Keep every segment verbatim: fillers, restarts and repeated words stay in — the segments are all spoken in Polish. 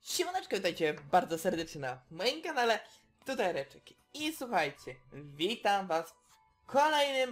Siemaneczko, witajcie bardzo serdecznie na moim kanale, tutaj Reczek. I słuchajcie, witam was w kolejnym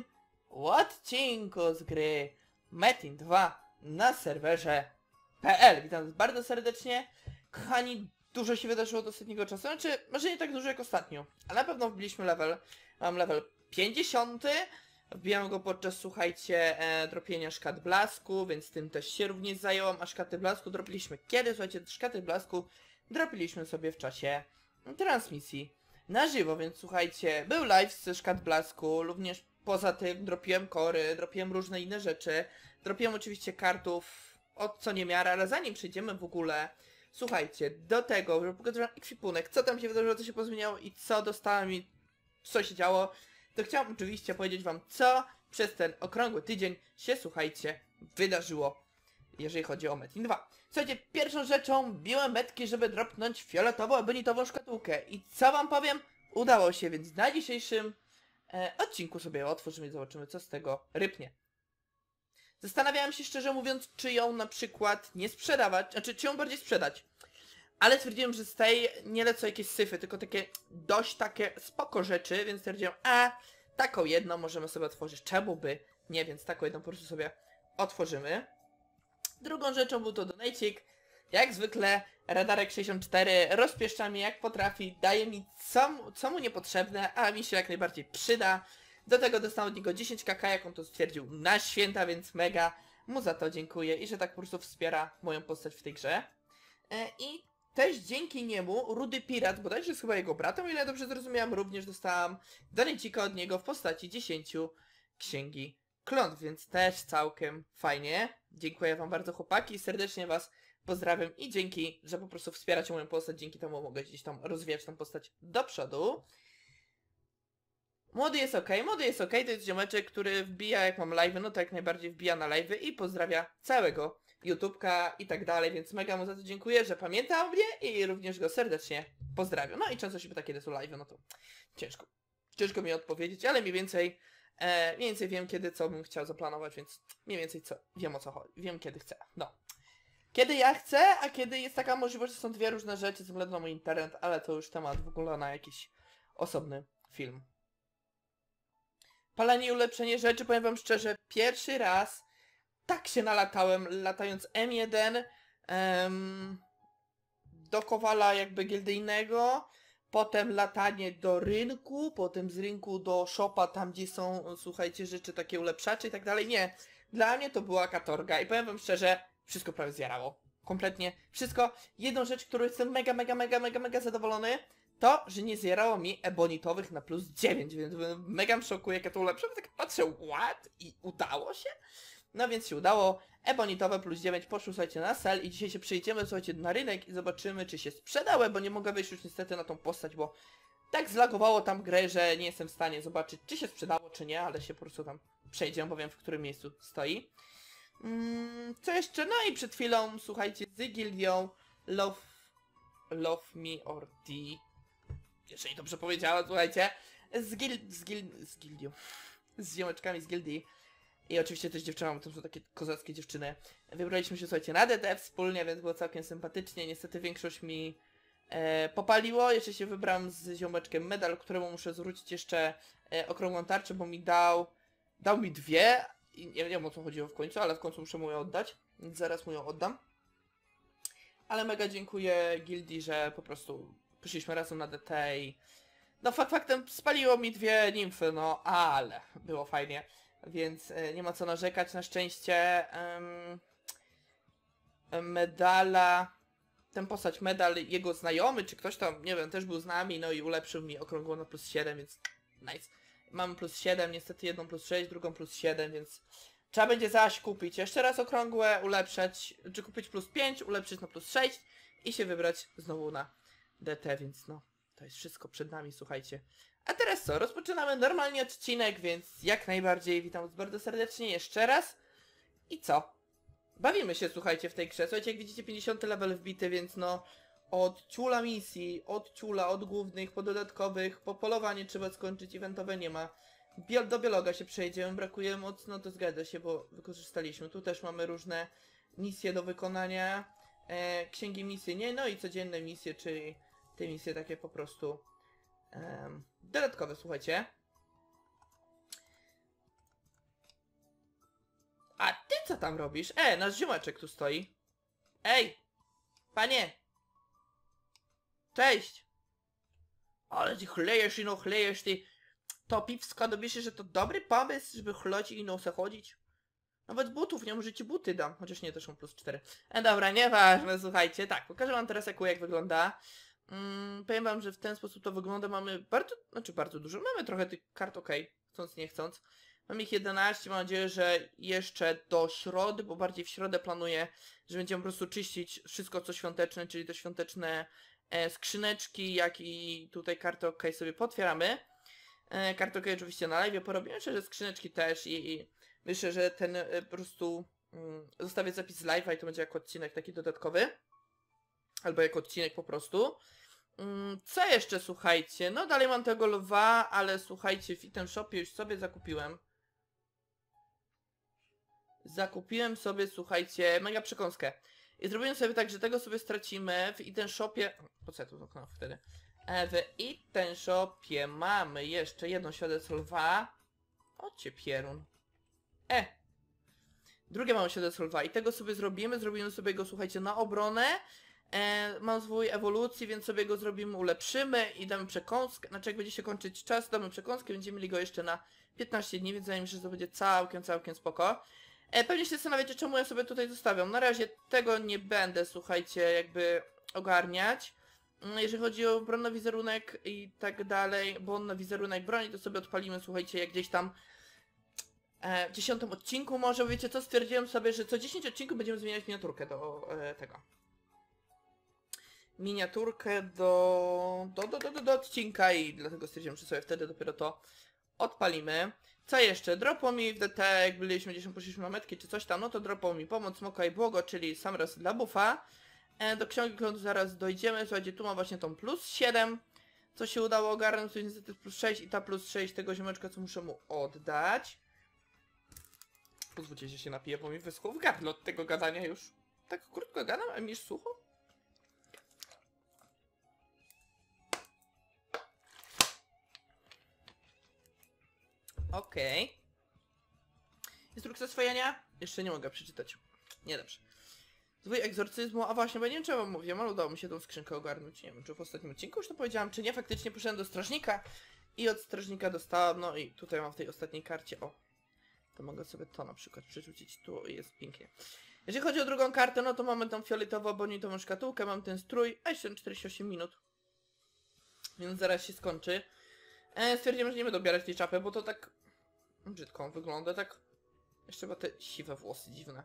odcinku z gry Metin dwa na serwerze P L. Witam was bardzo serdecznie. Kochani, dużo się wydarzyło od ostatniego czasu, znaczy może nie tak dużo jak ostatnio, ale na pewno wbiliśmy level, mam level pięćdziesiąty. Wbijam go podczas, słuchajcie, e, dropienia szkat blasku, więc tym też się również zająłem, a szkaty blasku dropiliśmy kiedy? Słuchajcie, szkaty blasku dropiliśmy sobie w czasie transmisji na żywo, więc słuchajcie, był live z szkat blasku, również poza tym dropiłem kory, dropiłem różne inne rzeczy, dropiłem oczywiście kartów od co nie miara, ale zanim przejdziemy w ogóle, słuchajcie, do tego, że pokażę ekwipunek, co tam się wydarzyło, co się pozmieniało i co dostałem i co się działo, to chciałem oczywiście powiedzieć wam, co przez ten okrągły tydzień się, słuchajcie, wydarzyło, jeżeli chodzi o Metin dwa. Słuchajcie, pierwszą rzeczą biłem metki, żeby dropnąć fioletową, ebonitową szkatułkę. I co wam powiem? Udało się, więc na dzisiejszym e, odcinku sobie otworzymy i zobaczymy, co z tego rybnie. Zastanawiałem się, szczerze mówiąc, czy ją na przykład nie sprzedawać, znaczy czy ją bardziej sprzedać. Ale stwierdziłem, że z tej nie lecą jakieś syfy, tylko takie dość takie spoko rzeczy, więc stwierdziłem, a taką jedną możemy sobie otworzyć. Czemu by nie, więc taką jedną po prostu sobie otworzymy. Drugą rzeczą był to donajcik. Jak zwykle Radarek sześćdziesiąt cztery rozpieszcza mnie jak potrafi, daje mi co, mu- co mu niepotrzebne, a mi się jak najbardziej przyda. Do tego dostałem od niego dziesięć kaka, jak on to stwierdził, na święta, więc mega mu za to dziękuję i że tak po prostu wspiera moją postać w tej grze. E, I też dzięki niemu Rudy Pirat, bodajże jest chyba jego bratem, o ile dobrze zrozumiałem, również dostałam donajcika od niego w postaci dziesięciu księgi klątw, więc też całkiem fajnie. Dziękuję wam bardzo, chłopaki, serdecznie was pozdrawiam i dzięki, że po prostu wspieracie moją postać, dzięki temu mogę gdzieś tam rozwijać tą postać do przodu. Młody jest ok, młody jest ok, to jest ziomeczek, który wbija, jak mam live'y, no to jak najbardziej wbija na live'y i pozdrawia całego YouTubka i tak dalej, więc mega mu za to dziękuję, że pamięta o mnie i również go serdecznie pozdrawiam. No i często się pyta, kiedy są live'y, no to ciężko, ciężko mi odpowiedzieć, ale mniej więcej, e, mniej więcej wiem, kiedy co bym chciał zaplanować, więc mniej więcej co, wiem o co chodzi, wiem kiedy chcę, no. Kiedy ja chcę, a kiedy jest taka możliwość, że są dwie różne rzeczy ze względu na mój internet, ale to już temat w ogóle na jakiś osobny film. Palenie i ulepszenie rzeczy, powiem wam szczerze, pierwszy raz tak się nalatałem, latając M jeden em, do Kowala jakby gildyjnego, potem latanie do rynku, potem z rynku do shopa, tam gdzie są, słuchajcie, rzeczy takie ulepszacze i tak dalej. Nie, dla mnie to była katorga i powiem wam szczerze, wszystko prawie zjarało. Kompletnie wszystko. Jedną rzecz, którą jestem mega, mega, mega, mega, mega zadowolony, to, że nie zjerało mi ebonitowych na plus dziewięć, więc byłem mega w szoku, jak ja to ulepszę, tak patrzę, what? I udało się? No więc się udało, ebonitowe plus dziewięć poszło, słuchajcie, na sel i dzisiaj się przejdziemy, słuchajcie, na rynek i zobaczymy, czy się sprzedały, bo nie mogę wejść już niestety na tą postać, bo tak zlagowało tam grę, że nie jestem w stanie zobaczyć, czy się sprzedało, czy nie, ale się po prostu tam przejdziemy, bo wiem, w którym miejscu stoi. Mm, co jeszcze? No i przed chwilą, słuchajcie, z gildią Love, Love Me or D, jeżeli dobrze powiedziałem, słuchajcie, z gil... z gil... z gildią, z ziomeczkami z gildii i oczywiście też dziewczyną, to są takie kozackie dziewczyny. Wybraliśmy się, słuchajcie, na D T wspólnie, więc było całkiem sympatycznie. Niestety większość mi e, popaliło. Jeszcze się wybrałem z ziomeczkiem medal, któremu muszę zwrócić jeszcze e, okrągłą tarczę, bo mi dał, dał mi dwie i nie wiem o co chodziło w końcu, ale w końcu muszę mu ją oddać, więc zaraz mu ją oddam. Ale mega dziękuję gildii, że po prostu poszliśmy razem na D T i no fakt faktem spaliło mi dwie nimfy, no ale było fajnie. Więc e, nie ma co narzekać, na szczęście em, medala, ten postać medal, jego znajomy, czy ktoś tam, nie wiem, też był z nami, no i ulepszył mi okrągło na plus siedem, więc nice. Mamy plus siedem, niestety jedną plus sześć, drugą plus siedem, więc trzeba będzie zaś kupić jeszcze raz okrągłe, ulepszać, czy kupić plus pięć, ulepszyć na plus sześć i się wybrać znowu na D T, więc no, to jest wszystko przed nami, słuchajcie. A teraz co? Rozpoczynamy normalnie odcinek, więc jak najbardziej witam was bardzo serdecznie jeszcze raz. I co? Bawimy się, słuchajcie, w tej grze. Słuchajcie, jak widzicie, pięćdziesiąty level wbity, więc no od ciula misji, od ciula, od głównych, po dodatkowych, po polowanie trzeba skończyć, eventowe nie ma. Biol do biologa się przejdziemy, brakuje mocno, to zgadza się, bo wykorzystaliśmy. Tu też mamy różne misje do wykonania. e, księgi misyjnej, no i codzienne misje, czyli te misje takie po prostu e, dodatkowe, słuchajcie. A ty co tam robisz? E, nasz ziomeczek tu stoi. Ej! Panie! Cześć! Ale ty chlejesz i no chlejesz, ty... To piwsko, dowiesz się, że to dobry pomysł, żeby chlać i no se chodzić? Nawet butów, nie może ci buty dam, chociaż nie, to są plus cztery. E dobra, nieważne, słuchajcie, tak, pokażę wam teraz jak, jak wygląda. Mm, powiem wam, że w ten sposób to wygląda, mamy bardzo, znaczy bardzo dużo, mamy trochę tych kart, ok, chcąc nie chcąc. Mam ich jedenaście, mam nadzieję, że jeszcze do środy, bo bardziej w środę planuję, że będziemy po prostu czyścić wszystko co świąteczne, czyli te świąteczne e, skrzyneczki, jak i tutaj kartę ok sobie potwieramy. E, kartę ok oczywiście na live porobimy, myślę, że skrzyneczki też i, i myślę, że ten e, po prostu mm, zostawię zapis z live'a i to będzie jako odcinek taki dodatkowy. Albo jako odcinek po prostu. Mm, co jeszcze, słuchajcie? No dalej mam tego lwa, ale słuchajcie, w item shopie już sobie zakupiłem. Zakupiłem sobie, słuchajcie, mega przekąskę. I zrobiłem sobie tak, że tego sobie stracimy w item shopie... Po co ja tu zamknąłem wtedy? E, w item shopie mamy jeszcze jedno świadectwo lwa. Ocie pierun. E! Drugie mamy świadectwo lwa i tego sobie zrobimy. Zrobimy sobie go, słuchajcie, na obronę. E, mam zwój ewolucji, więc sobie go zrobimy, ulepszymy i damy przekąskę. Znaczy jak będzie się kończyć czas, damy przekąskę, będziemy mieli go jeszcze na piętnaście dni, więc wydaje mi się, że to będzie całkiem, całkiem spoko. E, pewnie się zastanawiacie, czemu ja sobie tutaj zostawiam. Na razie tego nie będę, słuchajcie, jakby ogarniać. Jeżeli chodzi o broń na wizerunek i tak dalej, bo on na wizerunek broni, to sobie odpalimy, słuchajcie, jak gdzieś tam e, w dziesiątym odcinku może, wiecie co, stwierdziłem sobie, że co dziesięć odcinków będziemy zmieniać miniaturkę do e, tego. Miniaturkę do do, do, do, do do odcinka i dlatego stwierdziłem, że sobie wtedy dopiero to odpalimy. Co jeszcze? Dropło mi w D T, jak byliśmy gdzieś poszliśmy na metki czy coś tam, no to dropło mi pomoc smoka i błogo, czyli sam raz dla buffa. E, do książki, którą zaraz dojdziemy, słuchajcie, tu mam właśnie tą plus siedem, co się udało ogarnąć, to niestety plus sześć i ta plus sześć tego ziomeczka, co muszę mu oddać. Pozwólcie, że się napiję, bo mi wyschło w gardle od tego gadania już. Tak krótko gadam, a mi już sucho? Okej. Okay. Instrukcja swojenia? Jeszcze nie mogę przeczytać. Nie dobrze. Zwój egzorcyzmu, a właśnie, bo nie wiem czy wam mówiłem, ale udało mi się tą skrzynkę ogarnąć. Nie wiem, czy w ostatnim odcinku już to powiedziałam, czy nie. Faktycznie poszedłem do strażnika i od strażnika dostałam, no i tutaj mam w tej ostatniej karcie, o. To mogę sobie to na przykład przerzucić tu i jest pięknie. Jeżeli chodzi o drugą kartę, no to mamy tą fioletowo-bonitową szkatułkę, mam ten strój, a jeszcze czterdzieści osiem minut. Więc zaraz się skończy. E, stwierdziłem, że nie będę dobierać tej czapy, bo to tak brzydko wygląda, tak. Jeszcze ma te siwe włosy dziwne.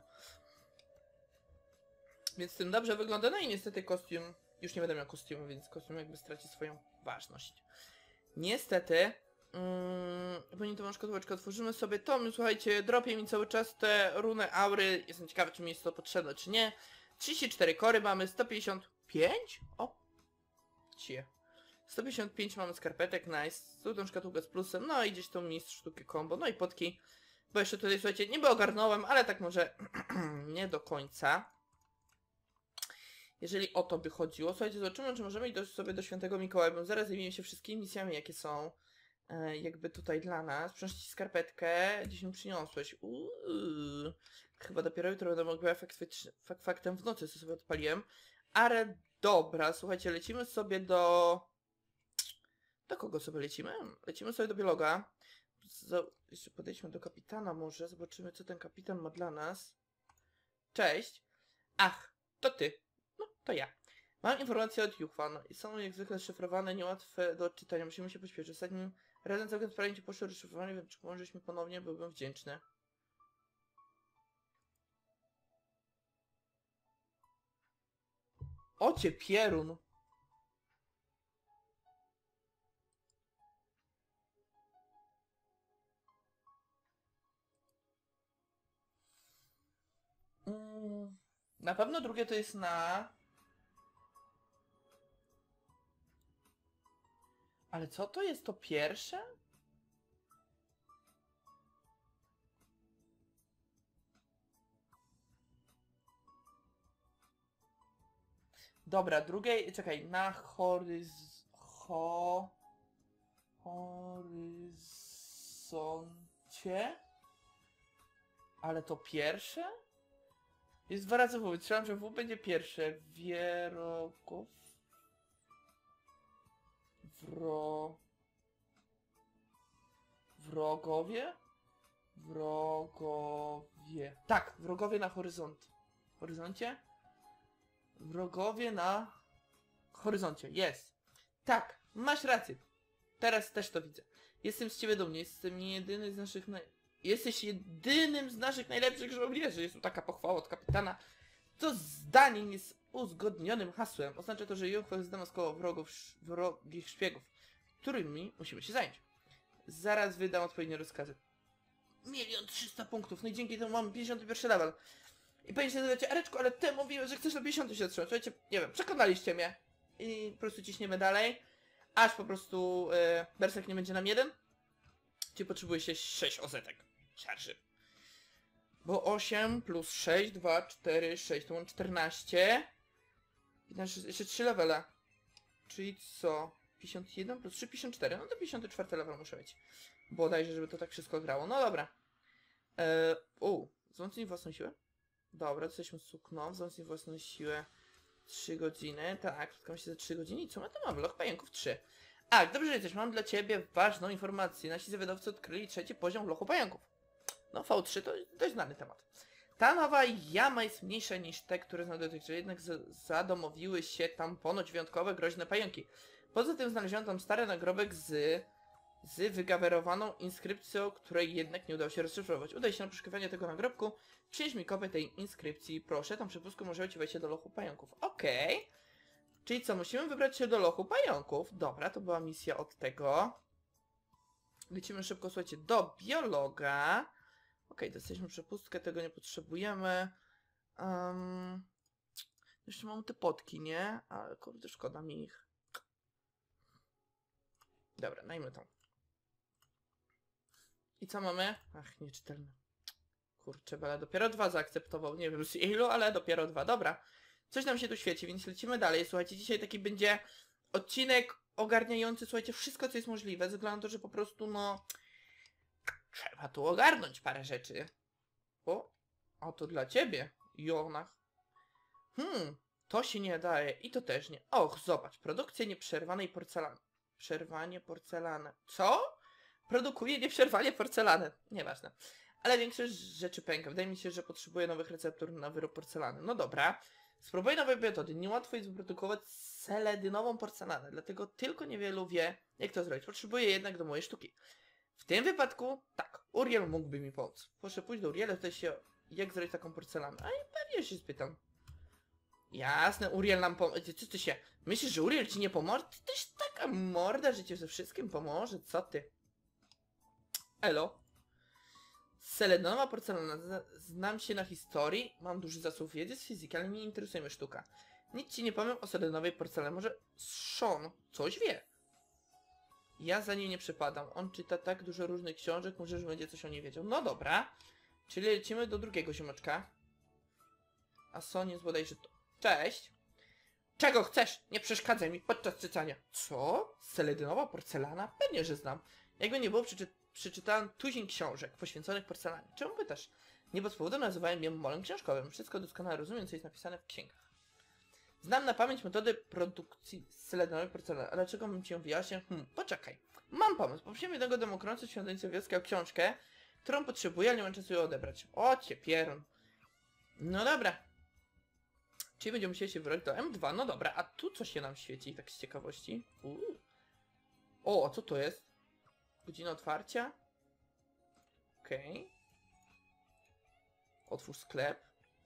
Więc tym dobrze wygląda, no i niestety kostium, już nie będę miał kostiumu, więc kostium jakby straci swoją ważność. Niestety, mm, bonitową szkatułeczkę otworzymy sobie to, słuchajcie, dropie mi cały czas te runy aury, jestem ciekawy czy mi jest to potrzebne czy nie. trzydzieści cztery kory mamy, sto pięćdziesiąt pięć? O! Cie. sto pięćdziesiąt pięć mamy skarpetek, nice, tu tą szkatułkę z plusem, no i gdzieś tą mistrz sztuki combo, no i potki. Bo jeszcze tutaj, słuchajcie, niby ogarnąłem, ale tak może nie do końca. Jeżeli o to by chodziło, słuchajcie, zobaczymy, czy możemy iść sobie do Świętego Mikołaja, bo zaraz zajmiemy się wszystkimi misjami, jakie są e, jakby tutaj dla nas. Przynoszę ci skarpetkę, gdzieś mi przyniosłeś. Uuu. Chyba dopiero jutro będę mogła fakt, fakt, faktem w nocy, co sobie odpaliłem. Ale dobra, słuchajcie, lecimy sobie do... Do kogo sobie lecimy? Lecimy sobie do biologa. Jeszcze podejdźmy do kapitana może, zobaczymy co ten kapitan ma dla nas. Cześć. Ach, to ty. No, to ja. Mam informacje od Juchwan i są jak zwykle szyfrowane, niełatwe do odczytania. Musimy się pośpieszyć. Ostatnim razem całkiem sprawnie ci poszło rozszyfrowanie, więc czy pomożesz mi ponownie, byłbym wdzięczny. Ocie pierun. Mm, na pewno drugie to jest na... Ale co to jest to pierwsze? Dobra, drugiej, czekaj, na horyz... Ho... Horyzoncie? Ale to pierwsze? Jest dwa razy W. Strzelam, że W będzie pierwsze. Wierogów... Wro... Wrogowie? Wrogowie. Tak, wrogowie na horyzont. Horyzoncie? Wrogowie na horyzoncie. Jest. Tak, masz rację. Teraz też to widzę. Jestem z ciebie dumny. Jestem jedyny z naszych... Naj... Jesteś jedynym z naszych najlepszych żołnierzy. Jest tu taka pochwała od kapitana. To zdanie jest uzgodnionym hasłem. Oznacza to, że Juchwę zdemaskował wrogów, wrogich szpiegów, którymi musimy się zająć. Zaraz wydam odpowiednie rozkazy. Milion trzysta punktów. No i dzięki temu mamy pięćdziesiąty pierwszy level. I pewnie się nazywacie, Areczku, ale ty mówiłeś, że chcesz na pięćdziesiąty się zatrzymać. Słuchajcie, nie wiem, przekonaliście mnie. I po prostu ciśniemy dalej. Aż po prostu yy, Berserk nie będzie nam jeden. Czyli potrzebuje się sześć ozetek. Szarży. Bo osiem plus sześć, dwa, cztery, sześć, to mam czternaście. I jeszcze trzy levele. Czyli co? pięćdziesiąt jeden plus trzy, pięćdziesiąt cztery. No to pięćdziesiąty czwarty level muszę mieć. Bodajże, żeby to tak wszystko grało. No dobra. Eee, u, wzmocnij własną siłę. Dobra, jesteśmy sukną. Wzmocnij własną siłę. trzy godziny. Tak, spotkamy się za trzy godziny. I co my tu mamy? Loch pająków trzy. A, dobrze, że jesteś. Mam dla ciebie ważną informację. Nasi zawiadowcy odkryli trzeci poziom w lochu pająków. No, V trzy to dość znany temat. Ta nowa jama jest mniejsza niż te, które znane dotychczas, jednak zadomowiły się tam ponoć wyjątkowe, groźne pająki. Poza tym znaleziono tam stary nagrobek z, z wygawerowaną inskrypcją, której jednak nie udało się rozszyfrować. Udaj się na poszukiwanie tego nagrobku, przynieś mi kopię tej inskrypcji, proszę, tam przepustką może ci wejść do lochu pająków. Okej. Okay. Czyli co, musimy wybrać się do lochu pająków. Dobra, to była misja od tego. Lecimy szybko, słuchajcie, do biologa. Okej, okay, dostaliśmy przepustkę, tego nie potrzebujemy. Um, jeszcze mamy te potki, nie? Ale kurde, szkoda mi ich. Dobra, najmy tą. I co mamy? Ach, nieczytelne. Kurczę, ale dopiero dwa zaakceptował. Nie wiem z ilu, ale dopiero dwa. Dobra. Coś nam się tu świeci, więc lecimy dalej. Słuchajcie, dzisiaj taki będzie odcinek ogarniający, słuchajcie, wszystko, co jest możliwe. Ze względu na to, że po prostu, no... Trzeba tu ogarnąć parę rzeczy. O, a to dla ciebie, Jonach. Hmm, to się nie daje i to też nie. Och, zobacz, produkcja nieprzerwanej porcelany. Przerwanie porcelany. Co? Produkuje nieprzerwanie porcelany. Nieważne. Ale większość rzeczy pęka. Wydaje mi się, że potrzebuję nowych receptur na wyrób porcelany. No dobra. Spróbuj nowej metody. Niełatwo jest wyprodukować seledynową porcelanę, dlatego tylko niewielu wie, jak to zrobić. Potrzebuję jednak do mojej sztuki. W tym wypadku, tak, Uriel mógłby mi pomóc. Proszę pójść do Uriela, tutaj się, jak zrobić taką porcelanę. A i pewnie się spytam. Jasne, Uriel nam pomoże. Co ty się, myślisz, że Uriel ci nie pomoże? Ty też taka morda, że ci ze wszystkim pomoże. Co ty? Elo. Seledynowa porcelana. Znam się na historii, mam duży zasób wiedzy z fizyki, ale nie interesuje mnie sztuka. Nic ci nie powiem o seledynowej porcelanie. Może Sean coś wie. Ja za nim nie przypadam. On czyta tak dużo różnych książek, może, że będzie coś o niej wiedział. No dobra. Czyli lecimy do drugiego ziomeczka. A Son jest bodajże to. Cześć. Czego chcesz? Nie przeszkadzaj mi podczas czytania. Co? Seledynowa porcelana? Pewnie, że znam. Jakby nie było, przeczy przeczytałem tuzin książek poświęconych porcelanie. Czemu pytasz? Nie bez powodu nazywałem mnie molem książkowym. Wszystko doskonale rozumiem, co jest napisane w księgach. Znam na pamięć metody produkcji seledynowej porcelany. A dlaczego bym ci ją wyjaśnił? Hmm, poczekaj. Mam pomysł. Poprosimy jednego demokrąca świątęcy wioskę o książkę, którą potrzebuję, ale nie mam czasu ją odebrać. O cię pierun. No dobra. Czyli będziemy musieli się wybrać do M dwa. No dobra, a tu co się nam świeci, tak z ciekawości? Uuu. O, a co to jest? Godzina otwarcia? Okej. Okay. Otwórz sklep.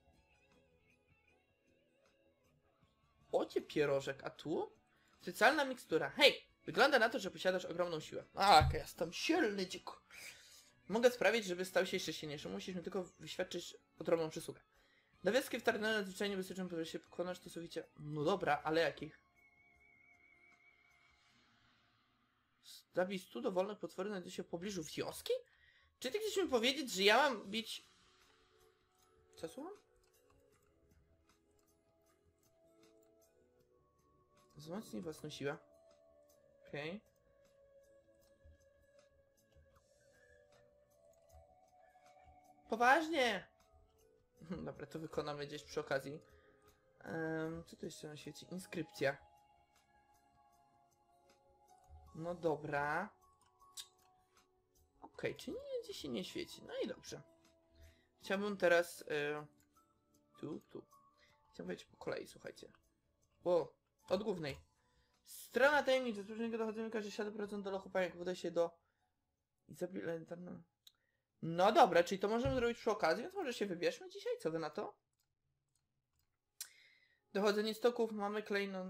Ocie pierożek, a tu? Specjalna mikstura. Hej! Wygląda na to, że posiadasz ogromną siłę. A, jestem silny dzik. Mogę sprawić, żeby stał się jeszcze silniejszy. Musisz mi tylko wyświadczyć odrobną przysługę. Do wioski wtargnąłem nadzwyczajnie bezpieczną, żeby się pokonać to sowicie. No dobra, ale jakich? Zabij stu dowolnych potwory, znajdują się w pobliżu wioski? Czy ty chcesz mi powiedzieć, że ja mam bić... Co słucham? Wzmocnij własną siłę. Okej. Okay. Poważnie! Dobra, to wykonamy gdzieś przy okazji. Um, co tu jeszcze na świecie? Inskrypcja. No dobra. Okej, okay, czyli nie, gdzieś się nie świeci. No i dobrze. Chciałbym teraz... Yy, tu, tu. Chciałbym wejść po kolei, słuchajcie. O, od głównej. Strona tajemnicy. Z poprzedniego dochodzenia każdy siedem procent do lochu pająk wyda się do... Izabela... No dobra, czyli to możemy zrobić przy okazji, więc może się wybierzmy dzisiaj? Co wy na to? Dochodzenie stoków, mamy klejnot...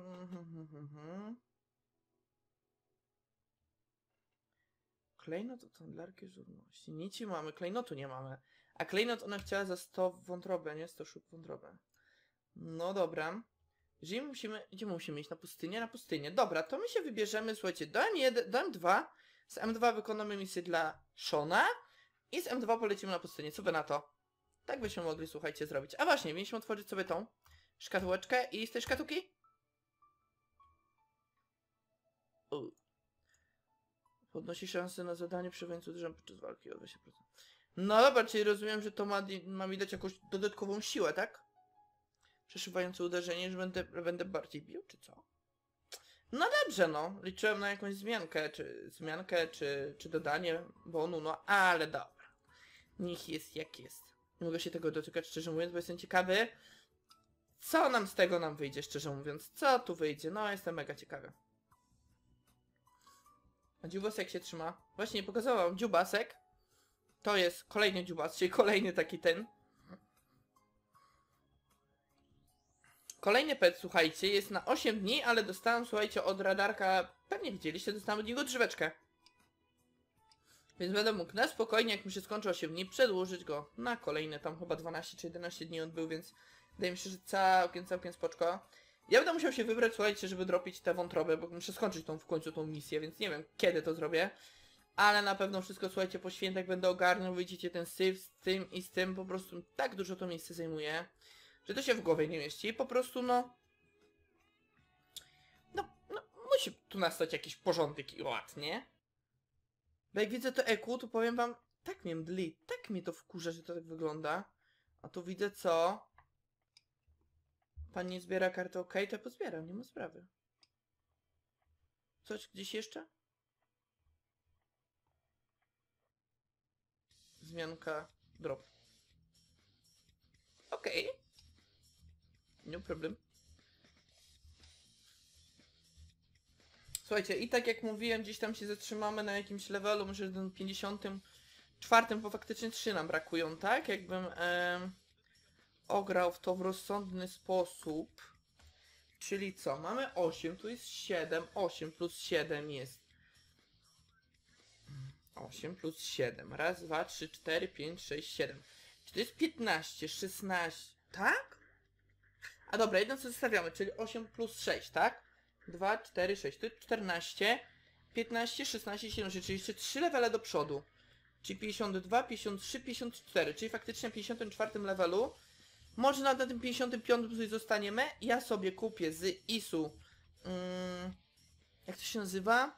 Klejnot od handlarki żywności. Nici mamy, klejnotu nie mamy. A klejnot ona chciała za sto wątroby, nie? sto sztuk wątroby. No dobra. Jeżeli musimy... Gdzie musimy iść? Na pustynię? Na pustynię. Dobra, to my się wybierzemy, słuchajcie, do M jeden, do M dwa. Z M dwa wykonamy misję dla Shona. I z M dwa polecimy na pustynię. Co by na to? Tak byśmy mogli, słuchajcie, zrobić. A właśnie, mieliśmy otworzyć sobie tą szkatułeczkę i z tej szkatułki... U. Podnosi szanse na zadanie przy łańcuchu podczas walki o dwadzieścia procent. No dobra, czyli rozumiem, że to ma, ma mi dać jakąś dodatkową siłę, tak? Przeszywające uderzenie, że będę, będę bardziej bił, czy co? No dobrze, no. Liczyłem na jakąś zmiankę, czy zmiankę, czy, czy dodanie bonu, no ale dobra. Niech jest jak jest. Nie mogę się tego dotykać, szczerze mówiąc, bo jestem ciekawy, co nam z tego nam wyjdzie, szczerze mówiąc. Co tu wyjdzie? No, jestem mega ciekawy. A dziubasek się trzyma. Właśnie pokazałam, dziubasek. To jest kolejny dziubas, czyli kolejny taki ten. Kolejny pet, słuchajcie, jest na osiem dni, ale dostałem, słuchajcie, od radarka, pewnie widzieliście, dostałem od niego drzeweczkę. Więc będę mógł na spokojnie, jak mi się skończy osiem dni, przedłużyć go na kolejne, tam chyba dwanaście czy jedenaście dni on był, więc wydaje mi się, że całkiem, całkiem spoczko. Ja będę musiał się wybrać, słuchajcie, żeby dropić te wątroby, bo muszę skończyć tą w końcu tą misję, więc nie wiem, kiedy to zrobię. Ale na pewno wszystko, słuchajcie, po świętach będę ogarnął, widzicie ten syf z tym i z tym, po prostu tak dużo to miejsce zajmuje, że to się w głowie nie mieści. Po prostu, no... No, no, musi tu nastać jakiś porządek i ład, nie? Bo jak widzę to E Q, to powiem wam, tak mnie mdli, tak mnie to wkurza, że to tak wygląda. A tu widzę co? Pan nie zbiera karty OK, to ja pozbieram, nie ma sprawy. Coś gdzieś jeszcze? Zmianka, drop. Okej. Okay. No problem. Słuchajcie, i tak jak mówiłem, gdzieś tam się zatrzymamy na jakimś levelu, może na pięćdziesiątym czwartym, bo faktycznie trzy nam brakują, tak? Jakbym e, ograł w to w rozsądny sposób. Czyli co? Mamy osiem, tu jest siedem, osiem plus siedem jest... osiem plus siedem. Raz, dwa, trzy, cztery, pięć, sześć, siedem. Czy to jest piętnaście, szesnaście, tak? A dobra, jedno co zostawiamy, czyli osiem plus sześć, tak? dwa, cztery, sześć, to jest czternaście, piętnaście, szesnaście, siedemnaście, czyli jeszcze trzy levele do przodu. Czyli pięćdziesiąt dwa, pięćdziesiąt trzy, pięćdziesiąt cztery, czyli faktycznie w pięćdziesiątym czwartym levelu. Może na tym pięćdziesiątym piątym tutaj zostaniemy. Ja sobie kupię z Isu... Mm, jak to się nazywa?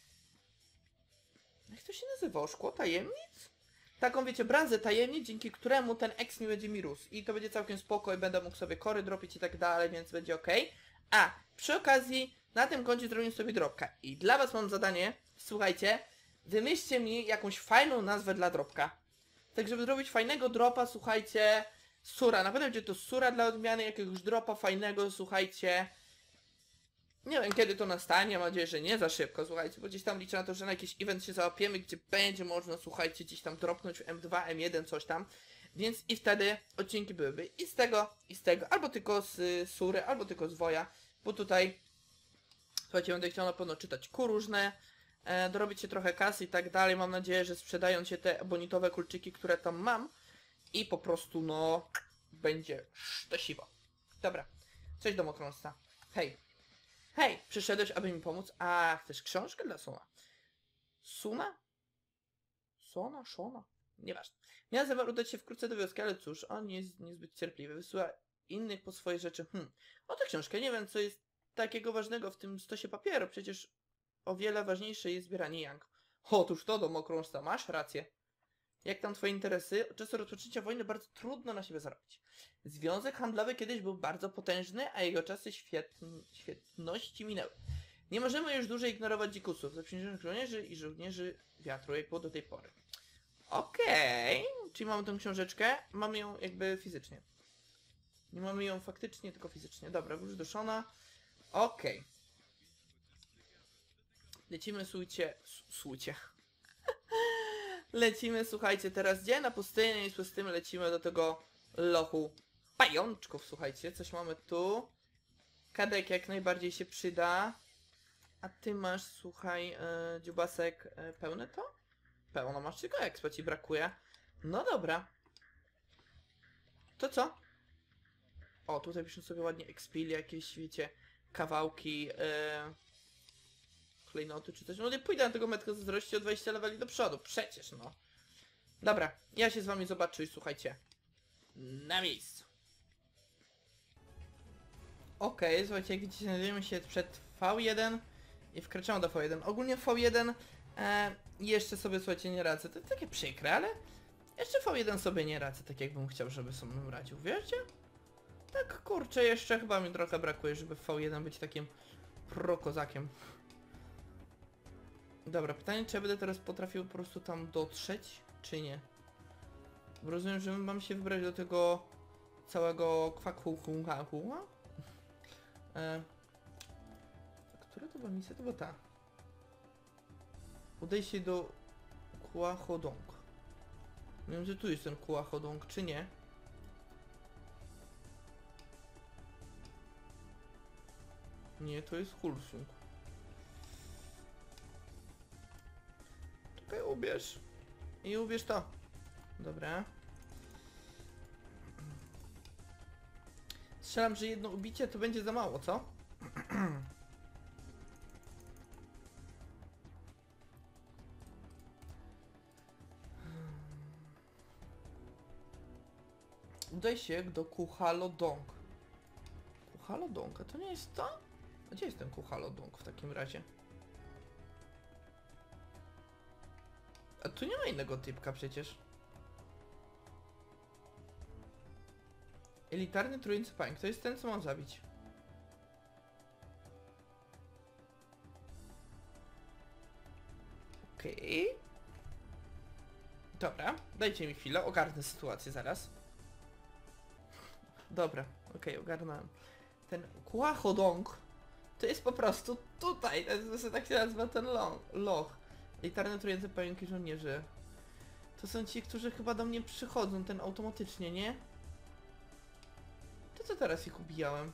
Jak to się nazywa? Szkło tajemnic? Taką, wiecie, branżę tajemnic, dzięki któremu ten X nie będzie mi rósł. I to będzie całkiem spoko i będę mógł sobie kory dropić i tak dalej, więc będzie ok. A przy okazji na tym koncie zrobimy sobie dropka. I dla was mam zadanie, słuchajcie, wymyślcie mi jakąś fajną nazwę dla dropka. Tak, żeby zrobić fajnego dropa, słuchajcie, sura. Na pewno będzie to sura dla odmiany, jakiegoś dropa fajnego, słuchajcie. Nie wiem kiedy to nastanie, mam nadzieję, że nie za szybko, słuchajcie, bo gdzieś tam liczę na to, że na jakiś event się załapiemy, gdzie będzie można, słuchajcie, gdzieś tam dropnąć w M dwa, M jeden, coś tam. Więc i wtedy odcinki byłyby i z tego, i z tego, albo tylko z y, sury, albo tylko z woja, bo tutaj, słuchajcie, będę chciał na pewno czytać ku różne, e, dorobić się trochę kasy i tak dalej. Mam nadzieję, że sprzedając się te bonitowe kulczyki, które tam mam i po prostu, no, będzie sztosiwo. Dobra, cześć domokrążca. Hej. Hej, przyszedłeś, aby mi pomóc? A, chcesz książkę dla Sona? Suna? Sona? Shona? Nieważne. Miał zamiar udać się wkrótce do wioski, ale cóż, on jest niezbyt cierpliwy. Wysyła innych po swoje rzeczy. Hm, oto książkę, nie wiem co jest... takiego ważnego w tym stosie papieru? Przecież o wiele ważniejsze jest zbieranie yang. Otóż to, domokrążca, masz rację. Jak tam twoje interesy? Od czasu rozpoczęcia wojny bardzo trudno na siebie zarobić. Związek handlowy kiedyś był bardzo potężny, a jego czasy świetn świetności minęły. Nie możemy już dłużej ignorować dzikusów, zaprzysiężonych żołnierzy i żołnierzy wiatru, jak było do tej pory. Okej, okay. Czyli mamy tę książeczkę, mamy ją jakby fizycznie. Nie mamy ją faktycznie, tylko fizycznie. Dobra, wróć do Shona. Okej. Okay. Lecimy, słuchajcie... Słuchajcie. Lecimy, słuchajcie, teraz gdzie? Na pustynię i z tym lecimy do tego lochu pajączków, słuchajcie. Coś mamy tu. Kadek jak najbardziej się przyda. A ty masz, słuchaj, yy, dziubasek, yy, pełne to? Pełno masz, tylko expa ci brakuje. No dobra. To co? O, tutaj piszą sobie ładnie expili, jakieś, wiecie, kawałki, yy, klejnoty czy coś. No nie pójdę na tego metka zazdrości o dwadzieścia leveli do przodu, przecież no. Dobra, ja się z wami zobaczę i słuchajcie. Na miejscu. Okej, okay, słuchajcie, jak widzicie, znajdujemy się przed V jeden i wkraczamy do V jeden. Ogólnie V jeden e, jeszcze sobie, słuchajcie, nie radzę. To jest takie przykre, ale jeszcze V jeden sobie nie radzę, tak jakbym chciał, żeby sobie radził, wiecie? Tak, kurczę, jeszcze chyba mi trochę brakuje, żeby w V jeden być takim prokozakiem. Dobra, pytanie, czy ja będę teraz potrafił po prostu tam dotrzeć, czy nie? Bo rozumiem, że mam się wybrać do tego całego kwakhu-hu-ha-hu. E, która to była misja? To była ta. Udaj się do Kuahodong. Nie wiem, że tu jest ten Kuahodong, czy nie? Nie, to jest Hulsung. Czekaj, ubierz. I ubierz to. Dobra. Strzelam, że jedno ubicie to będzie za mało, co? Udaj się do Kuhalodong. Kuhalodong, a to nie jest to? A gdzie jest ten Kuhalodong w takim razie? A tu nie ma innego typka przecież. Elitarny trujący pająk, to jest ten, co mam zabić. Okej. Okay. Dobra, dajcie mi chwilę, ogarnę sytuację zaraz. Dobra, okej, okay, ogarnąłem. Ten Kuahodong to jest po prostu tutaj, to jest, tak się nazywa ten loch. Elitarne trujące pająki żołnierzy. To są ci, którzy chyba do mnie przychodzą, ten automatycznie, nie? To co teraz ich ubijałem?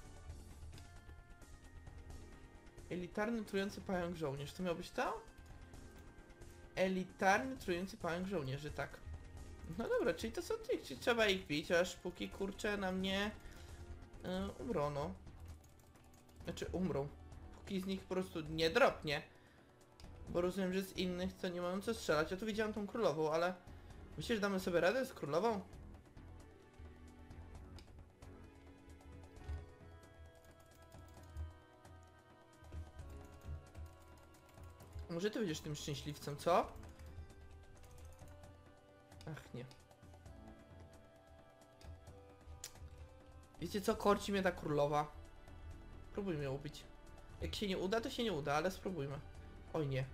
Elitarny trujący pająk żołnierz, to miał być to? Elitarny trujący pająk żołnierzy, tak. No dobra, czyli to są tych, czyli trzeba ich bić, aż póki kurczę na mnie yy, umrą, no. Znaczy umrą. Póki z nich po prostu nie dropnie. Bo rozumiem, że z innych to nie mają co strzelać. Ja tu widziałem tą królową, ale... Myślisz, że damy sobie radę z królową? Może ty będziesz tym szczęśliwcem, co? Ach, nie. Wiecie co? Korci mnie ta królowa. Spróbujmy ją ubić. Jak się nie uda, to się nie uda, ale spróbujmy. Oj nie.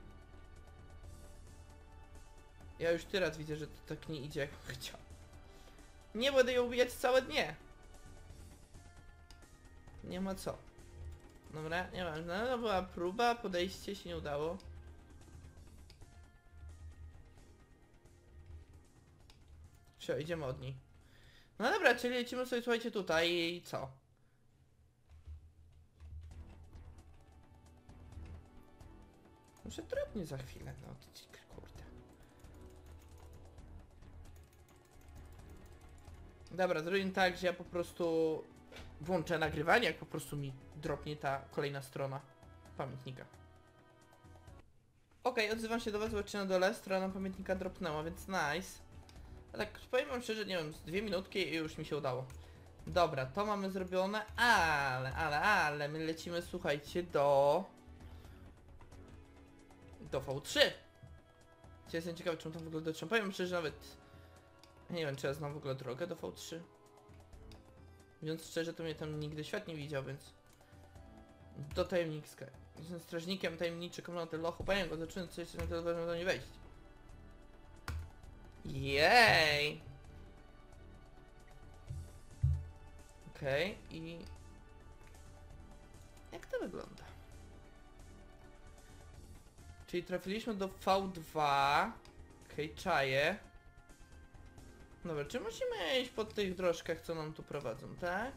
Ja już teraz widzę, że to tak nie idzie, jak chciał. Nie będę ją ubijać całe dnie. Nie ma co. Dobra, nie ma. No to była próba, podejście się nie udało. Wszystko, idziemy od niej. No dobra, czyli lecimy sobie, słuchajcie, tutaj i co? Muszę drobnie za chwilę, no kurde. Dobra, zrobię tak, że ja po prostu włączę nagrywanie, jak po prostu mi dropnie ta kolejna strona pamiętnika. Okej, okay, odzywam się do was, zobaczcie na dole, strona pamiętnika dropnęła, więc nice. A tak powiem wam szczerze, nie wiem, z dwie minutki i już mi się udało. Dobra, to mamy zrobione, ale, ale, ale my lecimy, słuchajcie, do... do V trzy. Jestem ciekawy, czym tam w ogóle dotrzymam. Powiem szczerze, nawet nie wiem, czy ja znam w ogóle drogę do V trzy. Mówiąc szczerze, to mnie tam nigdy świat nie widział, więc... Do tajemnicka. Jestem strażnikiem tajemniczy komnaty lochu. Panie go, zaczynam coś na telefonie do nie wejść. Jej! Okej, okay, i... jak to wygląda? Czyli trafiliśmy do V dwa. Okej, okay, czaję. Dobra, czy musimy iść po tych drożkach, co nam tu prowadzą, tak?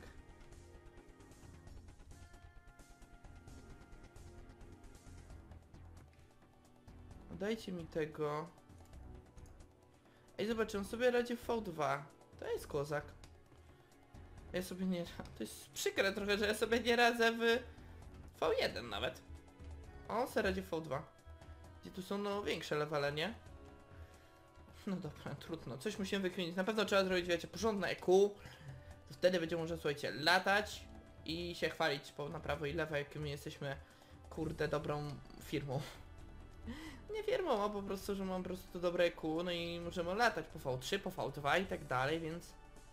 Dajcie mi tego. Ej, zobaczę, on sobie radzi w V dwa. To jest kozak. Ja sobie nie... To jest przykre trochę, że ja sobie nie radzę w V jeden nawet. A on sobie radzi w V dwa. Gdzie tu są no większe levele, nie? No dobra, trudno. Coś musimy wykminić. Na pewno trzeba zrobić, wiecie, porządne E Q. To wtedy będzie można, słuchajcie, latać i się chwalić po na prawo i lewo, jakim my jesteśmy, kurde, dobrą firmą. Nie firmą, a po prostu, że mam po prostu to dobre E Q, no i możemy latać po V trzy, po V dwa i tak dalej, więc...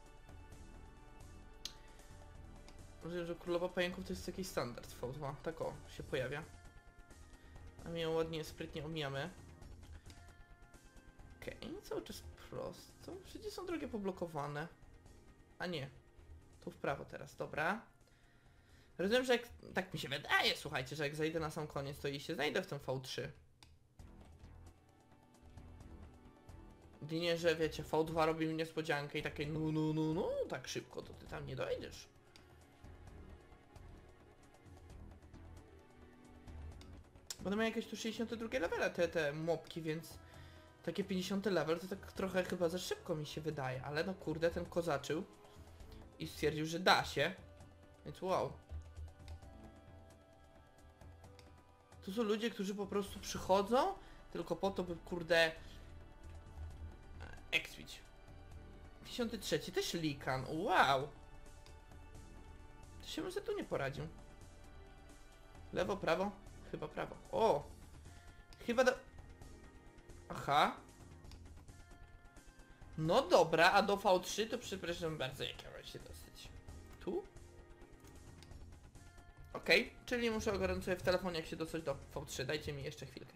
Może, że Królowa Pająków to jest jakiś standard V dwa, tak o, się pojawia. A my ją ładnie, sprytnie omijamy. Okej, okay, cały czas prosto. Przecież są drogie poblokowane. A nie. Tu w prawo teraz, dobra. Rozumiem, że jak... tak mi się wydaje, słuchajcie, że jak zajdę na sam koniec, to i się znajdę w tym V trzy. Nie, że wiecie, V dwa robi mi niespodziankę i takie no, no, no, no, tak szybko to ty tam nie dojdziesz. Bo to mają jakieś tu sześćdziesiąte drugie levele te, te mopki, więc takie pięćdziesiąty level to tak trochę chyba za szybko mi się wydaje, ale no kurde, ten kozaczył i stwierdził, że da się, więc wow. To są ludzie, którzy po prostu przychodzą tylko po to, by kurde expić. pięćdziesiąty trzeci też Likan, wow. To się może tu nie poradził. Lewo, prawo? Chyba prawo. O! Chyba do... Aha. No dobra, a do V trzy to przepraszam bardzo, jak ja mam się dosyć. Tu? Okej, okay, czyli muszę ogarnąć sobie w telefonie, jak się dostać do V trzy. Dajcie mi jeszcze chwilkę.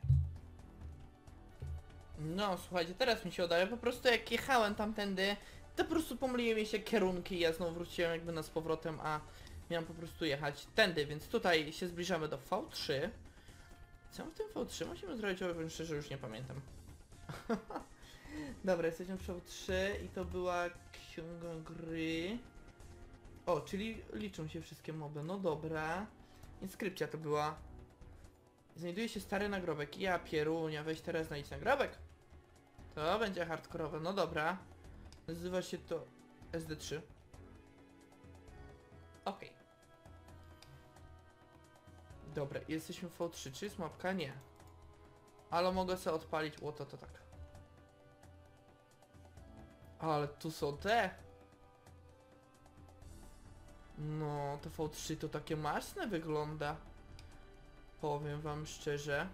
No, słuchajcie, teraz mi się udaje. Po prostu jak jechałem tamtędy, to po prostu pomyliły mi się kierunki i ja znowu wróciłem jakby na z powrotem, a miałem po prostu jechać tędy, więc tutaj się zbliżamy do V trzy. Co w tym V trzy musimy zrobić? O, powiem szczerze, już nie pamiętam. Dobra, jesteśmy w V trzy i to była księga gry. O, czyli liczą się wszystkie moby. No dobra. Inskrypcja to była. Znajduje się stary nagrobek. Ja pierunia, weź teraz znajdź nagrobek. To będzie hardkorowe. No dobra. Nazywa się to S D trzy. Okej. Okay. Dobra, jesteśmy w V trzy. Czy jest mapka? Nie. Ale mogę sobie odpalić. O, to to tak. Ale tu są te. No, to V trzy to takie maszne wygląda. Powiem wam szczerze.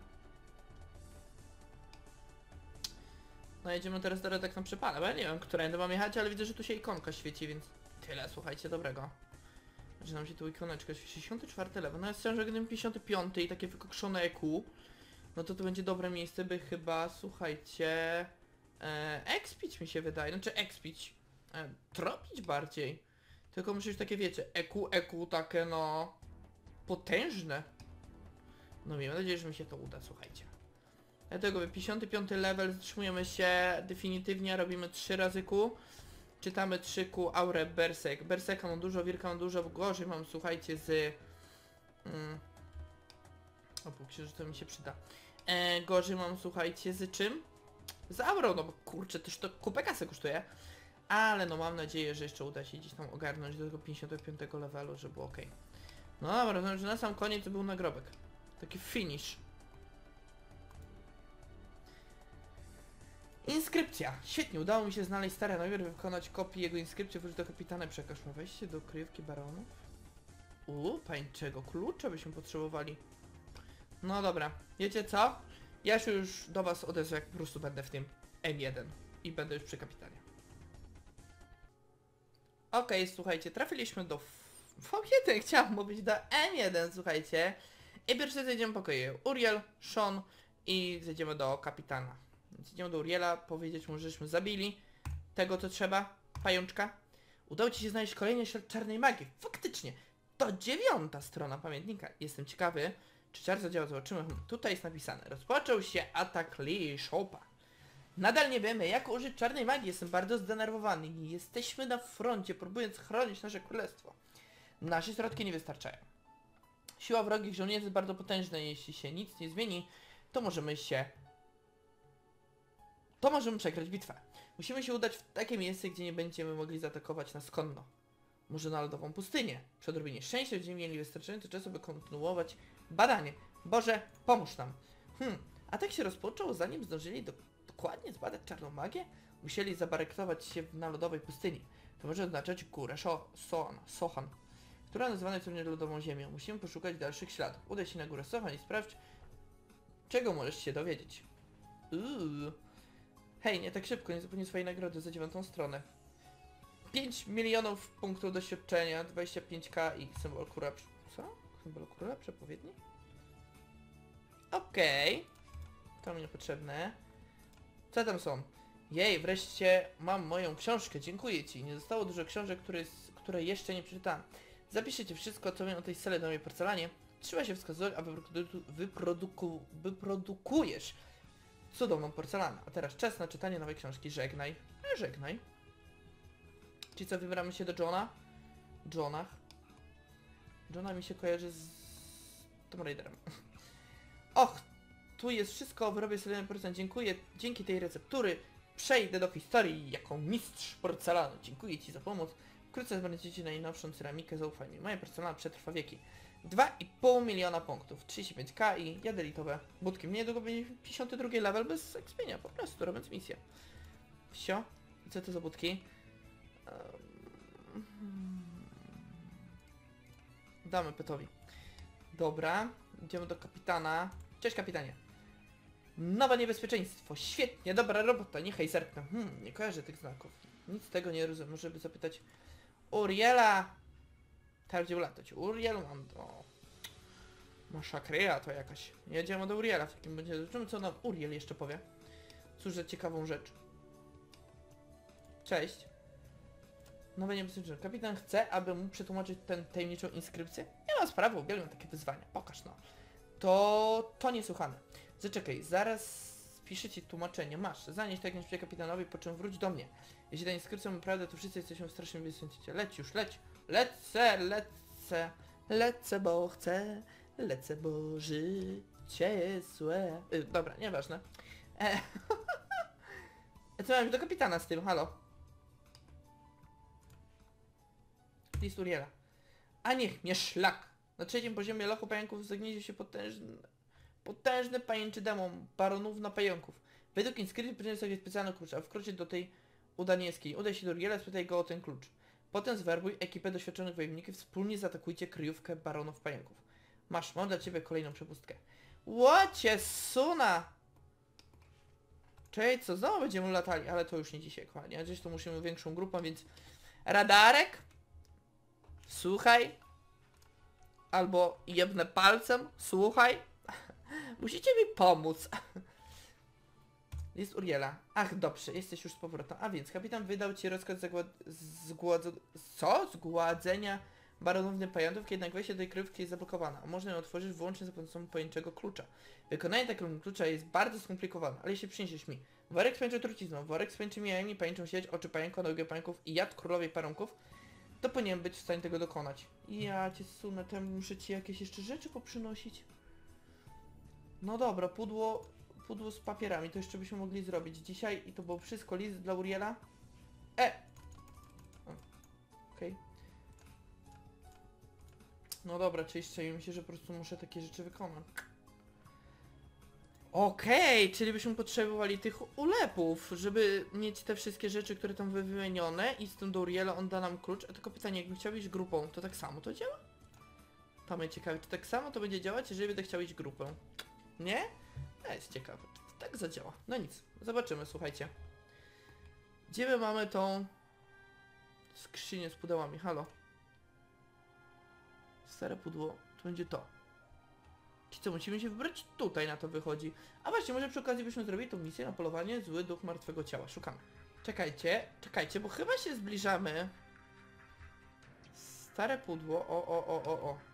No jedziemy teraz do redek na przepale, bo ja nie wiem, którędy mam jechać, ale widzę, że tu się ikonka świeci, więc tyle, słuchajcie, dobrego. Że nam się tu ikoneczka, sześćdziesiąty czwarty level. No ja słyszałem, że gdybym pięćdziesiąty piąty i takie wykokszone E Q, no to to będzie dobre miejsce, by chyba, słuchajcie, e, expić mi się wydaje, znaczy expić, e, tropić bardziej. Tylko muszę już takie, wiecie, E Q, E Q takie, no, potężne. No miejmy nadzieję, że mi się to uda, słuchajcie. Dlatego pięćdziesiąty piąty level, zatrzymujemy się definitywnie, robimy trzy razy Q. Czytamy trzy Q, Aurę, Berserk. Berserka mam dużo, Wirka mam dużo, gorzej mam, słuchajcie, z... Mm, o, półksiężyca mi się przyda. E, gorzej mam, słuchajcie, z czym? Z Aurą, no bo kurczę, też to kupę kasy kosztuje. Ale no mam nadzieję, że jeszcze uda się gdzieś tam ogarnąć do tego pięćdziesiątego piątego levelu, żeby było ok. No dobra, rozumiem, że na sam koniec to był nagrobek. Taki finish. Inskrypcja. Świetnie, udało mi się znaleźć stary namiar, wykonać kopię jego inskrypcji, wrócić do kapitana, przekaż mu wejście do kryjówki baronów. Uuu, pańczego klucza byśmy potrzebowali. No dobra, wiecie co? Ja się już do was odezwę, jak po prostu będę w tym M jeden i będę już przy kapitanie. Okej, okay, słuchajcie, trafiliśmy do V jeden, chciałam mówić do M jeden, słuchajcie. I pierwszy zejdziemy pokoje Uriel, Sean i zejdziemy do kapitana. Więc idziemy do Uriela, powiedzieć mu, żeśmy zabili tego, co trzeba, pajączka. Udało ci się znaleźć kolejny ślad czarnej magii. Faktycznie, to dziewiąta strona pamiętnika. Jestem ciekawy, czy czar zadziała, zobaczymy. Tutaj jest napisane. Rozpoczął się atak Lee Shopa. Nadal nie wiemy, jak użyć czarnej magii. Jestem bardzo zdenerwowany. Jesteśmy na froncie, próbując chronić nasze królestwo. Nasze środki nie wystarczają. Siła wrogich żołnierzy jest bardzo potężna. Jeśli się nic nie zmieni, to możemy się... To możemy przegrać bitwę. Musimy się udać w takie miejsce, gdzie nie będziemy mogli zaatakować nas konno. Może na lodową pustynię. Przy odrobinie szczęścia będziemy mieli wystarczająco czasu, by kontynuować badanie. Boże, pomóż nam. Hmm, atak się rozpoczął, zanim zdążyli do, dokładnie zbadać czarną magię? Musieli zabarykodować się na lodowej pustyni. To może oznaczać górę Sho Sohan, Sohan, która nazywana jest również lodową ziemią. Musimy poszukać dalszych śladów. Udaj się na górę Sohan i sprawdź, czego możesz się dowiedzieć. Uuu. Hej, nie tak szybko, nie zapomnij swojej nagrody za dziewiątą stronę. pięć milionów punktów doświadczenia, dwadzieścia pięć ka i symbol króla... Co? Symbol króla przepowiedni? Okej. Okay. To mi niepotrzebne. Co tam są? Jej, wreszcie mam moją książkę, dziękuję ci. Nie zostało dużo książek, które, które jeszcze nie przeczytałem. Zapiszę ci wszystko, co wiem o tej selenowej porcelanie. Trzeba się wskazywać, a wyproduku wyproduku wyprodukujesz cudowną porcelanę. A teraz czas na czytanie nowej książki. Żegnaj. E, żegnaj. Czyli co, wybieramy się do Johna? Johnach. Johna mi się kojarzy z Tomb Raiderem. Och, tu jest wszystko, wyrobię sobie jeden procent. Dziękuję. Dzięki tej receptury przejdę do historii jako mistrz porcelany. Dziękuję ci za pomoc. Wkrótce będziecie najnowszą ceramikę, zaufaj mi. Moja porcelana przetrwa wieki. dwa i pół miliona punktów, trzydzieści pięć ka i jadelitowe budki. Mnie niedługo będzie pięćdziesiąty drugi level bez ekspienia, po prostu robiąc misję. Wsio. I co to za budki? Um... Damy Petowi. Dobra, idziemy do kapitana. Cześć kapitanie. Nowe niebezpieczeństwo. Świetnie, dobra robota, niechaj zerknę. Hmm, nie kojarzę tych znaków. Nic z tego nie rozumiem. Może by zapytać Uriela. Teraz gdzie latać? Uriel mam do... Masakryja to jakaś. Jedziemy do Uriela w takim będzie. Zobaczymy co nam Uriel jeszcze powie. Cóż za ciekawą rzecz. Cześć. Nowe niebezpieczeństwo. Kapitan chce, aby mu przetłumaczyć tę tajemniczą inskrypcję? Nie ma sprawy, uwielbiam takie wyzwania. Pokaż no. To... to niesłychane. Zaczekaj, zaraz piszę ci tłumaczenie. Masz. Zanieś tak jak kapitanowi, po czym wróć do mnie. Jeśli ta inskrypcja ma prawdę, to wszyscy jesteśmy w strasznym niebezpieczeństwie. Leć już, leć. Lecę, lecę. Lecę, bo chcę. Lecę, bo życie jest złe. Yy, dobra, nieważne. E Co mam do kapitana z tym, halo? List Uriela. A niech mnie szlak. Na trzecim poziomie lochu pająków zagnieździł się potężny, potężny pajęczy demon, baronówna pająków. Według inskrypcji powinien sobie specjalny klucz, a wkroczyć do tej udanieskiej. Udaj się do Uriela, spytaj go o ten klucz. Potem zwerbuj ekipę doświadczonych wojowników, wspólnie zaatakujcie kryjówkę baronów pająków. Masz, mam dla ciebie kolejną przepustkę. Łocie suna! Czyli co, znowu będziemy latali, ale to już nie dzisiaj, kochani. A gdzieś to musimy większą grupą, więc... Radarek? Słuchaj. Albo jebnę palcem, słuchaj. Musicie mi pomóc. List Uriela. Ach, dobrze, jesteś już z powrotem. A więc kapitan wydał ci rozkaz zgładzenia... Co? Zgładzenia baronówny pająków, jednak wejście do tej kryjówki jest zablokowana. Można ją otworzyć wyłącznie za pomocą pojęczego klucza. Wykonanie takiego klucza jest bardzo skomplikowane, ale jeśli przyniesiesz mi worek z pajęczą trucizną, worek z pajęczymi jajami, pajęczą sieć, oczy pająka, nogę pająków i jad królowej parunków, to powinien być w stanie tego dokonać. Ja cię sunę, to muszę ci jakieś jeszcze rzeczy poprzynosić. No dobra, pudło, pudło z papierami, to jeszcze byśmy mogli zrobić dzisiaj i to było wszystko. List dla Uriela. E! Okej. Okay. No dobra, czyli strzelił mi się, że po prostu muszę takie rzeczy wykonać. Okej, okay, czyli byśmy potrzebowali tych ulepów, żeby mieć te wszystkie rzeczy, które tam były wymienione i z tym do Uriela on da nam klucz. A tylko pytanie, jakbym chciał iść grupą, to tak samo to działa? To mnie ciekawi, czy tak samo to będzie działać, jeżeli będę chciał iść grupą? Nie? To jest ciekawe, tak zadziała. No nic, zobaczymy, słuchajcie. Gdzie my mamy tą skrzynię z pudełami? Halo? Stare pudło, to będzie to. Czy co, musimy się wybrać? Tutaj na to wychodzi. A właśnie, może przy okazji byśmy zrobili tą misję na polowanie zły duch martwego ciała. Szukamy. Czekajcie, czekajcie, bo chyba się zbliżamy. Stare pudło, o, o, o, o, o.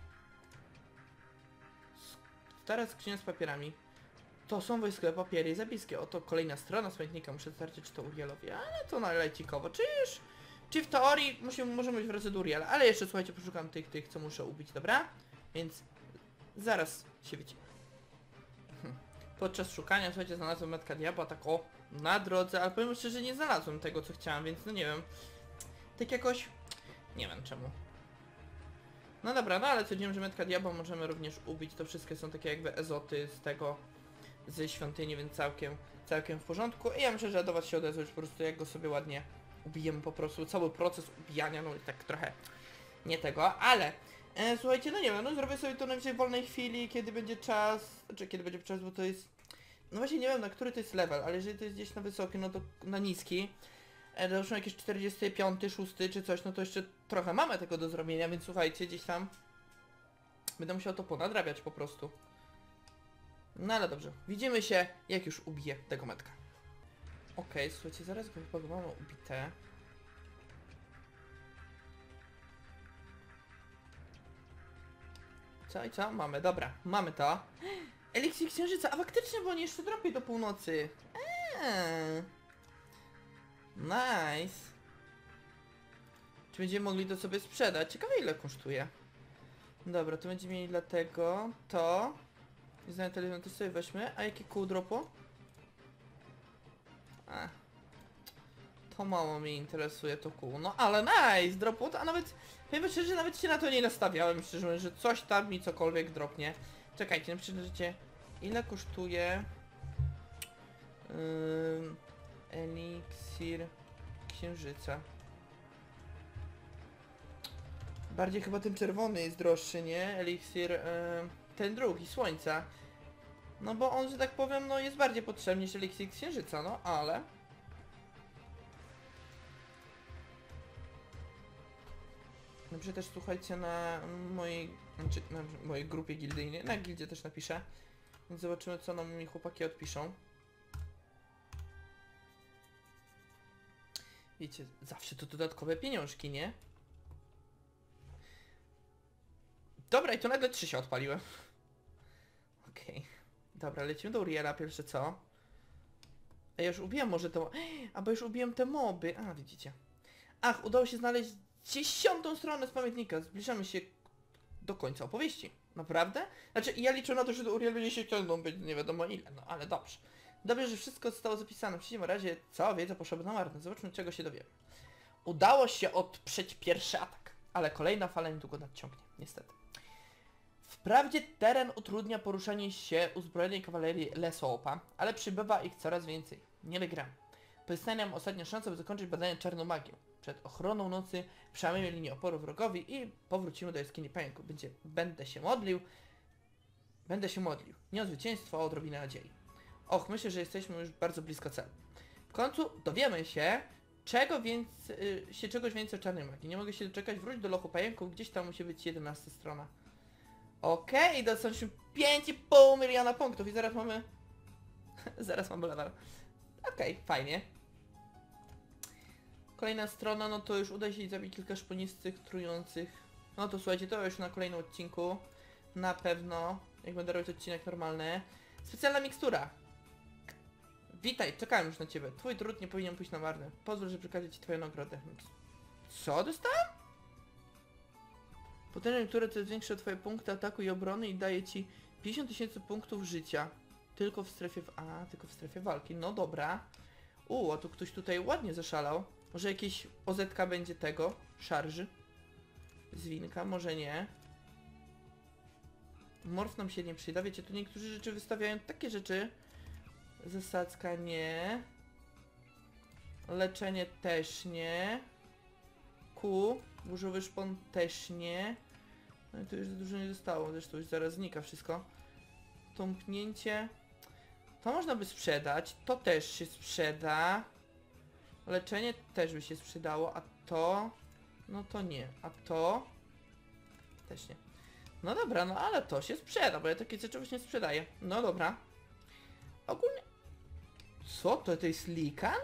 Stara skrzynia z papierami. To są wojskowe papiery i zapiski. Oto kolejna strona z pamiętnika. Muszę zobaczyć, czy to Urielowi, ale to nalecikowo. Czyż? Czy w teorii musimy, możemy być wracać do Uriela, ale jeszcze słuchajcie, poszukam tych, tych, co muszę ubić, dobra? Więc zaraz się widzimy. Hm. Podczas szukania, słuchajcie, znalazłem metka diabła, tak o, na drodze, ale powiem szczerze, nie znalazłem tego, co chciałem, więc no nie wiem. Tak jakoś, nie wiem czemu. No dobra, no ale stwierdziłem, że metka diabła możemy również ubić, to wszystkie są takie jakby ezoty z tego, ze świątyni, więc całkiem, całkiem w porządku. I ja myślę, że do was się odezwę już po prostu, jak go sobie ładnie ubijemy po prostu, cały proces ubijania, no i tak trochę nie tego, ale e, słuchajcie, no nie wiem, no zrobię sobie to najwyżej w wolnej chwili, kiedy będzie czas, czy kiedy będzie czas, bo to jest, no właśnie nie wiem, na który to jest level, ale jeżeli to jest gdzieś na wysoki, no to na niski, e, załóżmy jakieś czterdziesty piąty, szósty czy coś, no to jeszcze trochę mamy tego do zrobienia, więc słuchajcie, gdzieś tam będę musiał to ponadrabiać po prostu. No ale dobrze, widzimy się, jak już ubiję tego metka. Okej, okay, słuchajcie, zaraz go chyba mamy ubite. Co i co? Mamy, dobra, mamy to. Eliksir księżyca, a faktycznie, bo oni jeszcze dropią do północy. Eee. Nice. Czy będziemy mogli to sobie sprzedać? Ciekawe, ile kosztuje. Dobra, to będziemy mieli dlatego to. Nie znam telefon, to sobie weźmy. A jakie kół dropu? A. To mało mnie interesuje to kół. No ale nice, dropu, a nawet, powiem szczerze, nawet się na to nie nastawiałem, szczerze mówiąc, że coś tam mi cokolwiek dropnie. Czekajcie, napiszcie, ile kosztuje yy, eliksir księżyca. Bardziej chyba ten czerwony jest droższy, nie? Eliksir, yy, ten drugi, słońca. No bo on, że tak powiem, no jest bardziej potrzebny niż eliksir księżyca, no ale... Napiszę też, słuchajcie, na mojej, znaczy na mojej grupie gildyjnej, na gildzie też napiszę. Więc zobaczymy, co nam mi chłopaki odpiszą. Wiecie, zawsze to dodatkowe pieniążki, nie? Dobra, i tu nagle trzy się odpaliły. Okej. Okay. Dobra, lecimy do Uriela, pierwsze co? A ja już ubiłem może to... A bo już ubiłem te moby. A, widzicie. Ach, udało się znaleźć dziesiątą stronę z pamiętnika. Zbliżamy się do końca opowieści. Naprawdę? Znaczy, ja liczę na to, że do Uriel będzie się ciągnął, być nie wiadomo ile, no ale dobrze. Dobrze, że wszystko zostało zapisane. W przeciwnym razie cała wiedza poszłaby na marne. Zobaczmy, czego się dowiemy. Udało się odprzeć pierwszy atak, ale kolejna fala niedługo nadciągnie, niestety. Wprawdzie teren utrudnia poruszanie się uzbrojonej kawalerii Lesopa, ale przybywa ich coraz więcej. Nie wygramy. Pozostaje nam ostatnia szansa, by zakończyć badanie czarną magią. Przed ochroną nocy przełamiemy linię oporu wrogowi i powrócimy do jaskini pająków. Będzie, będę się modlił. Będę się modlił. Nie o zwycięstwo, a o odrobinę nadziei. Och, myślę, że jesteśmy już bardzo blisko celu. W końcu dowiemy się, czego więc, yy, się czegoś więcej o czarnej magii. Nie mogę się doczekać. Wróć do lochu pająków. Gdzieś tam musi być jedenasta strona. Okej, okay, dostaliśmy pięć i pół miliona punktów i zaraz mamy... zaraz mamy level. Okej, okay, fajnie. Kolejna strona, no to już uda się zabić kilka szponistych, trujących. No to słuchajcie, to już na kolejnym odcinku. Na pewno, jak będę robić odcinek normalny. Specjalna mikstura. Witaj, czekałem już na ciebie. Twój trud nie powinien pójść na marne. Pozwól, że przekażę ci twoją nagrodę. Co dostałem? Potężne, które to zwiększa twoje punkty ataku i obrony i daje ci pięćdziesiąt tysięcy punktów życia. Tylko w strefie... W... A, tylko w strefie walki. No dobra. U, a tu ktoś tutaj ładnie zaszalał. Może jakieś O Z K będzie tego? Szarży? Zwinka? Może nie. Morf nam się nie przyda. Wiecie, tu niektórzy rzeczy wystawiają takie rzeczy. Zasadzka nie. Leczenie też nie. Ku. Burzowy szpon też nie. No i tu już za dużo nie zostało. Zresztą już zaraz znika wszystko. Tąpnięcie. To można by sprzedać. To też się sprzeda. Leczenie też by się sprzedało. A to... No to nie. A to... Też nie. No dobra, no ale to się sprzeda, bo ja takie rzeczy właśnie sprzedaję. No dobra. Ogólnie... Co to? To jest likan?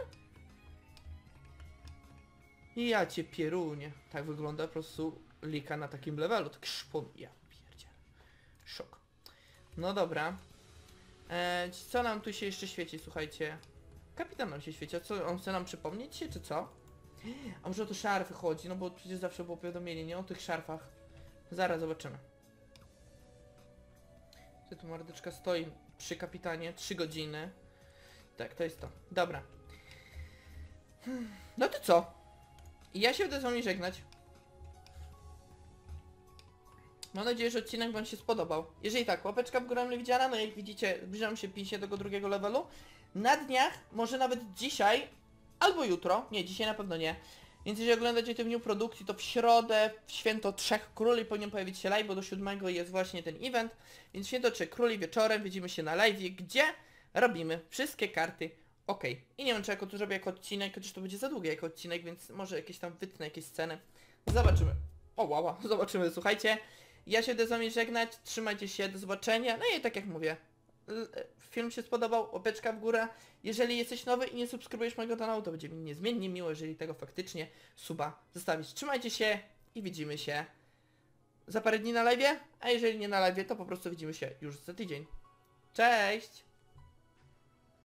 I ja cię pierunie. Tak wygląda po prostu likan na takim levelu. Tak szpon... Ja pierdzielę. Szok. No dobra. Eee, co nam tu się jeszcze świeci, słuchajcie? Kapitan nam się świeci. A co, on chce nam przypomnieć się, czy co? A może o to szarfy chodzi? No bo przecież zawsze było powiadomienie, nie? O tych szarfach. Zaraz zobaczymy. Gdzie tu mordeczka stoi przy kapitanie? Trzy godziny. Tak, to jest to. Dobra. Hmm. No to co? Ja się będę z wami żegnać. Mam nadzieję, że odcinek wam się spodobał. Jeżeli tak, łapeczka w górę mile widziana. No jak widzicie, zbliżam się pięćdziesiątego drugiego levelu. Na dniach, może nawet dzisiaj, albo jutro. Nie, dzisiaj na pewno nie. Więc jeżeli oglądacie to w dniu produkcji, to w środę, w święto Trzech Króli powinien pojawić się live, bo do siódmego jest właśnie ten event. Więc święto Trzech Króli wieczorem widzimy się na live, gdzie robimy wszystkie karty ok. I nie wiem, czy jako to zrobię jako odcinek, chociaż to będzie za długi jako odcinek, więc może jakieś tam wytnę jakieś sceny. Zobaczymy. O wow, zobaczymy, słuchajcie. Ja się będę z wami żegnać, trzymajcie się, do zobaczenia. No i tak jak mówię, film się spodobał, łapeczka w górę. Jeżeli jesteś nowy i nie subskrybujesz mojego kanału, to będzie mi niezmiennie miło, jeżeli tego faktycznie suba zostawić. Trzymajcie się i widzimy się za parę dni na live'ie, a jeżeli nie na live'ie, to po prostu widzimy się już za tydzień. Cześć!